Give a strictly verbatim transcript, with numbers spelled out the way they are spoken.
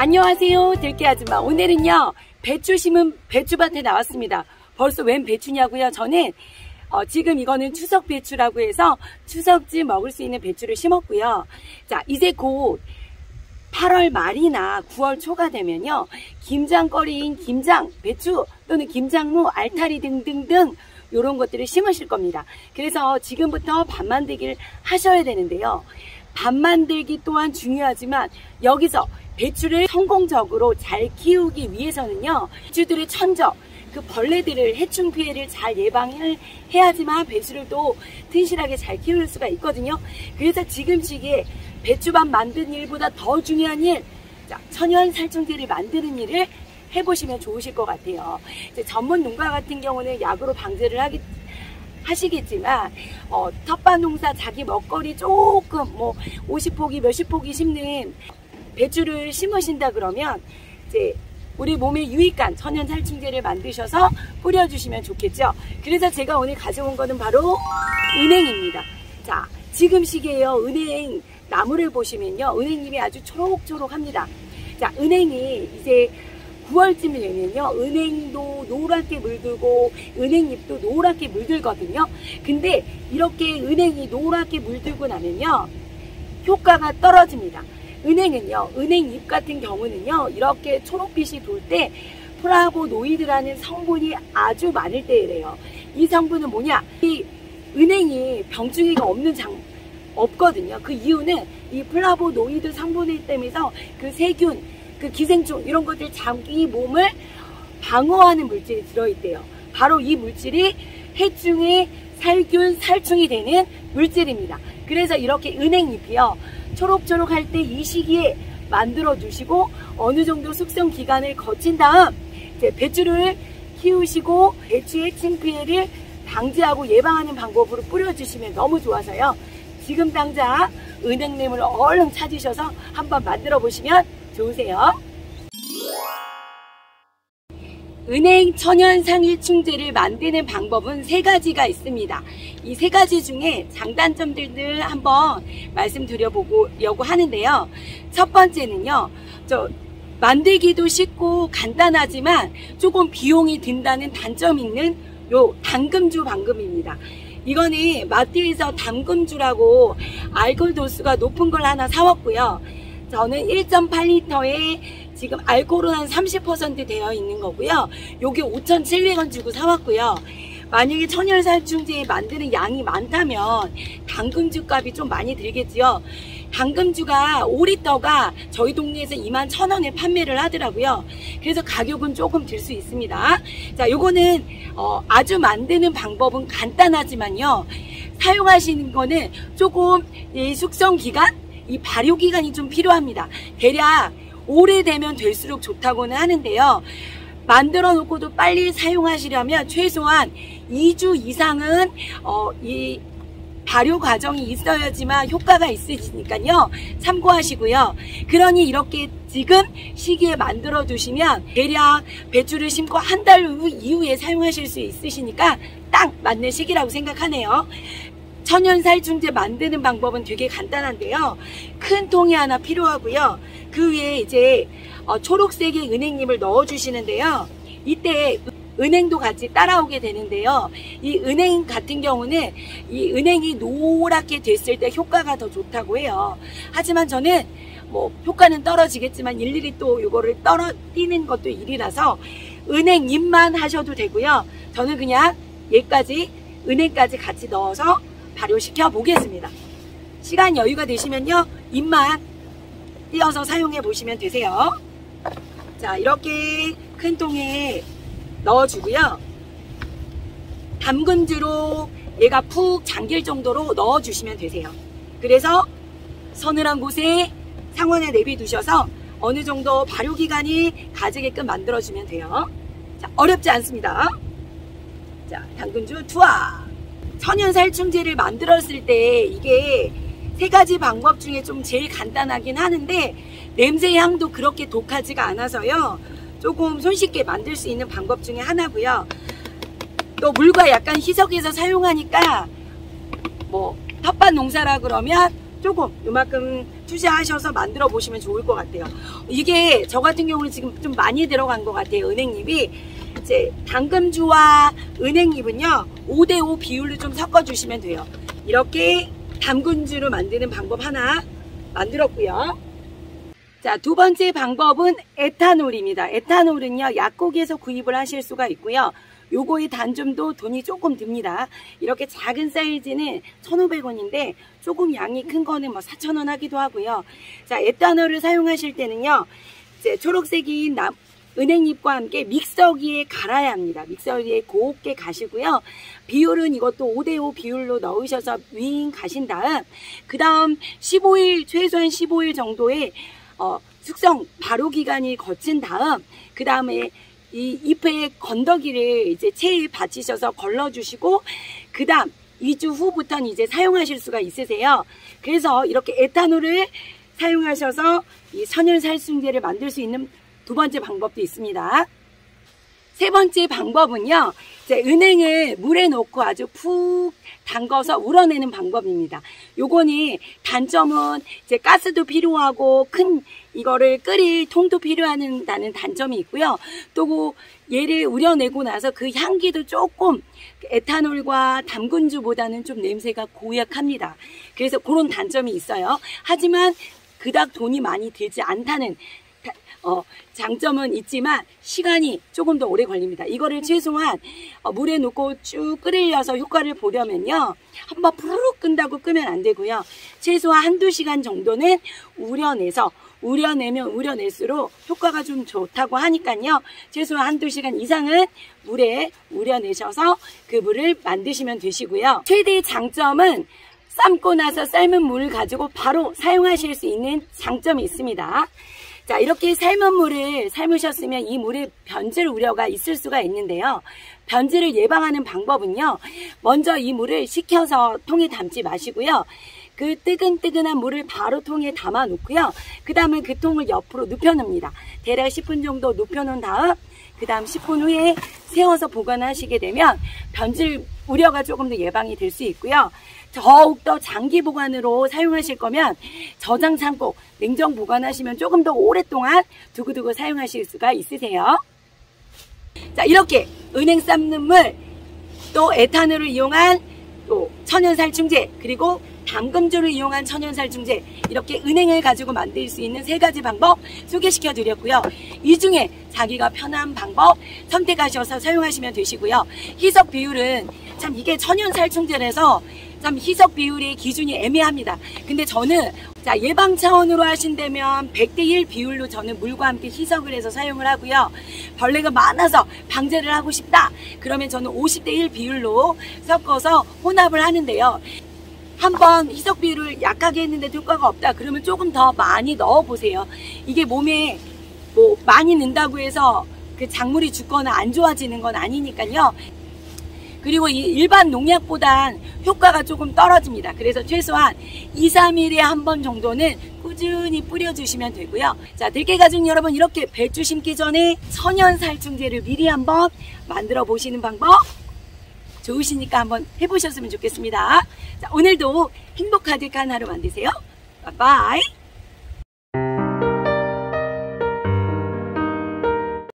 안녕하세요, 들깨 아줌마. 오늘은요 배추 심은 배추밭에 나왔습니다. 벌써 웬 배추냐고요? 저는 어, 지금 이거는 추석 배추라고 해서 추석쯤 먹을 수 있는 배추를 심었고요. 자, 이제 곧 팔월 말이나 구월 초가 되면요 김장거리인 김장 배추 또는 김장무, 알타리 등등등 이런 것들을 심으실 겁니다. 그래서 지금부터 밥 만들기를 하셔야 되는데요. 밥 만들기 또한 중요하지만 여기서 배추를 성공적으로 잘 키우기 위해서는요, 배추들의 천적, 그 벌레들을, 해충 피해를 잘 예방을 해야지만 배추를 또 튼실하게 잘 키울 수가 있거든요. 그래서 지금 시기에 배추밥 만드는 일보다 더 중요한 일, 자, 천연 살충제를 만드는 일을 해보시면 좋으실 것 같아요. 이제 전문 농가 같은 경우는 약으로 방제를 하기 하시겠지만 어, 텃밭 농사 자기 먹거리 조금 뭐 오십 포기 몇십 포기 심는 배추를 심으신다 그러면 이제 우리 몸에 유익한 천연 살충제를 만드셔서 뿌려주시면 좋겠죠. 그래서 제가 오늘 가져온 거는 바로 은행입니다. 자, 지금 시기에요 은행 나무를 보시면요 은행잎이 아주 초록초록합니다. 자, 은행이 이제 구월쯤 되면요 은행도 노랗게 물들고 은행잎도 노랗게 물들거든요. 근데 이렇게 은행이 노랗게 물들고 나면요 효과가 떨어집니다. 은행은요 은행잎 같은 경우는요 이렇게 초록빛이 돌 때 플라보노이드라는 성분이 아주 많을 때래요. 이 성분은 뭐냐, 이 은행이 병충해가 없는 장 없거든요. 그 이유는 이 플라보노이드 성분을 때문에서 그 세균, 그 기생충 이런 것들 자기 몸을 방어하는 물질이 들어있대요. 바로 이 물질이 해충의 살균, 살충이 되는 물질입니다. 그래서 이렇게 은행잎이요 초록초록 할 때 이 시기에 만들어 두시고 어느 정도 숙성 기간을 거친 다음 이제 배추를 키우시고 배추 해충 피해를 방지하고 예방하는 방법으로 뿌려주시면 너무 좋아서요. 지금 당장 은행잎을 얼른 찾으셔서 한번 만들어 보시면 좋으세요. 은행 천연 상일충제를 만드는 방법은 세 가지가 있습니다. 이 세 가지 중에 장단점들을 한번 말씀드려보려고 하는데요. 첫 번째는요, 저 만들기도 쉽고 간단하지만 조금 비용이 든다는 단점이 있는 요 당금주 방금입니다. 이거는 마트에서 당금주라고 알코올 도수가 높은 걸 하나 사왔고요. 저는 일 점 팔 리터에 지금 알코올은 한 삼십 퍼센트 되어 있는 거고요. 요게 오천칠백 원 주고 사왔고요. 만약에 천연살충제 만드는 양이 많다면 당금주 값이 좀 많이 들겠지요. 당금주가 오 리터가 저희 동네에서 이만 천 원에 판매를 하더라고요. 그래서 가격은 조금 들 수 있습니다. 자, 요거는 어, 아주 만드는 방법은 간단하지만요. 사용하시는 거는 조금 이 숙성 기간, 이 발효 기간이 좀 필요합니다. 대략 오래되면 될수록 좋다고는 하는데요. 만들어 놓고도 빨리 사용하시려면 최소한 이 주 이상은 어, 이 발효 과정이 있어야지만 효과가 있으시니까요. 참고하시고요. 그러니 이렇게 지금 시기에 만들어 두시면 대략 배추를 심고 한 달 이후에 사용하실 수 있으시니까 딱 맞는 시기라고 생각하네요. 천연살충제 만드는 방법은 되게 간단한데요. 큰 통이 하나 필요하고요. 그 위에 이제 어, 초록색의 은행잎을 넣어 주시는데요. 이때 은행도 같이 따라오게 되는데요. 이 은행 같은 경우는 이 은행이 노랗게 됐을 때 효과가 더 좋다고 해요. 하지만 저는 뭐 효과는 떨어지겠지만 일일이 또 이거를 떨어뜨리는 것도 일이라서 은행잎만 하셔도 되고요. 저는 그냥 얘까지 은행까지 같이 넣어서 발효시켜 보겠습니다. 시간 여유가 되시면요 잎만 띄어서 사용해 보시면 되세요. 자, 이렇게 큰 통에 넣어 주고요. 담금주로 얘가 푹 잠길 정도로 넣어 주시면 되세요. 그래서 서늘한 곳에 상온에 내비 두셔서 어느 정도 발효 기간이 가지게끔 만들어 주면 돼요. 자, 어렵지 않습니다. 자, 당근주 투하. 천연살충제를 만들었을 때 이게 세 가지 방법 중에 좀 제일 간단하긴 하는데 냄새 향도 그렇게 독하지가 않아서요. 조금 손쉽게 만들 수 있는 방법 중에 하나고요. 또 물과 약간 희석해서 사용하니까 뭐 텃밭 농사라 그러면 조금 요만큼 투자하셔서 만들어 보시면 좋을 것 같아요. 이게 저 같은 경우는 지금 좀 많이 들어간 것 같아요. 은행잎이. 이제 당금주와 은행잎은요 오 대 오 비율로 좀 섞어 주시면 돼요. 이렇게 담근주로 만드는 방법 하나 만들었고요. 자, 두 번째 방법은 에탄올입니다. 에탄올은요 약국에서 구입을 하실 수가 있고요. 요거의 단점도 돈이 조금 듭니다. 이렇게 작은 사이즈는 천오백 원인데 조금 양이 큰 거는 뭐 사천 원 하기도 하고요. 자, 에탄올을 사용하실 때는요 이제 초록색인 나, 은행잎과 함께 믹서기에 갈아야 합니다. 믹서기에 곱게 가시고요. 비율은 이것도 오 대 오 비율로 넣으셔서 윙 가신 다음 그 다음 십오 일 최소한 십오 일 정도의 어, 숙성 발효 기간이 거친 다음 그 다음에 이 잎의 건더기를 이제 체에 받치셔서 걸러주시고 그 다음 이 주 후부터는 이제 사용하실 수가 있으세요. 그래서 이렇게 에탄올을 사용하셔서 이 천연살충제를 만들 수 있는 두 번째 방법도 있습니다. 세 번째 방법은요, 이제 은행을 물에 넣고 아주 푹 담궈서 우러내는 방법입니다. 요거는 단점은 이제 가스도 필요하고 큰 이거를 끓일 통도 필요하다는 단점이 있고요. 또 얘를 우려내고 나서 그 향기도 조금 에탄올과 담근주보다는 좀 냄새가 고약합니다. 그래서 그런 단점이 있어요. 하지만 그닥 돈이 많이 들지 않다는 어, 장점은 있지만 시간이 조금 더 오래 걸립니다. 이거를 최소한 어, 물에 넣고 쭉 끓이려서 효과를 보려면요. 한번 푸르륵 끈다고 끄면 안 되고요. 최소한 한두 시간 정도는 우려내서 우려내면 우려낼수록 효과가 좀 좋다고 하니까요. 최소한 한두 시간 이상은 물에 우려내셔서 그 물을 만드시면 되시고요. 최대의 장점은 삶고 나서 삶은 물을 가지고 바로 사용하실 수 있는 장점이 있습니다. 자, 이렇게 삶은 물을 삶으셨으면 이 물에 변질 우려가 있을 수가 있는데요. 변질을 예방하는 방법은요. 먼저 이 물을 식혀서 통에 담지 마시고요. 그 뜨근뜨근한 물을 바로 통에 담아 놓고요. 그 다음에 그 통을 옆으로 눕혀 놓습니다. 대략 십 분 정도 눕혀 놓은 다음 그 다음 십 분 후에 세워서 보관하시게 되면 변질 우려가 조금 더 예방이 될 수 있고요. 더욱더 장기 보관으로 사용하실 거면 저장 창고, 냉정 보관하시면 조금 더 오랫동안 두고두고 사용하실 수가 있으세요. 자, 이렇게 은행 삶는 물, 또 에탄올을 이용한 또 천연살충제, 그리고 담금주를 이용한 천연살충제, 이렇게 은행을 가지고 만들 수 있는 세 가지 방법 소개시켜 드렸고요. 이 중에 자기가 편한 방법 선택하셔서 사용하시면 되시고요. 희석 비율은 참 이게 천연살충제라서 참 희석 비율의 기준이 애매합니다. 근데 저는 자 예방 차원으로 하신다면 백 대 일 비율로 저는 물과 함께 희석을 해서 사용을 하고요. 벌레가 많아서 방제를 하고 싶다 그러면 저는 오십 대 일 비율로 섞어서 혼합을 하는데요. 한번 희석 비율을 약하게 했는데 효과가 없다 그러면 조금 더 많이 넣어 보세요. 이게 몸에 뭐 많이 넣는다고 해서 그 작물이 죽거나 안 좋아지는 건 아니니까요. 그리고 이 일반 농약보단 효과가 조금 떨어집니다. 그래서 최소한 이, 삼 일에 한 번 정도는 꾸준히 뿌려주시면 되고요. 자, 들깨가족 여러분, 이렇게 배추 심기 전에 천연살충제를 미리 한번 만들어 보시는 방법 좋으시니까 한번 해보셨으면 좋겠습니다. 자, 오늘도 행복 가득한 하루 만드세요. 바이바이.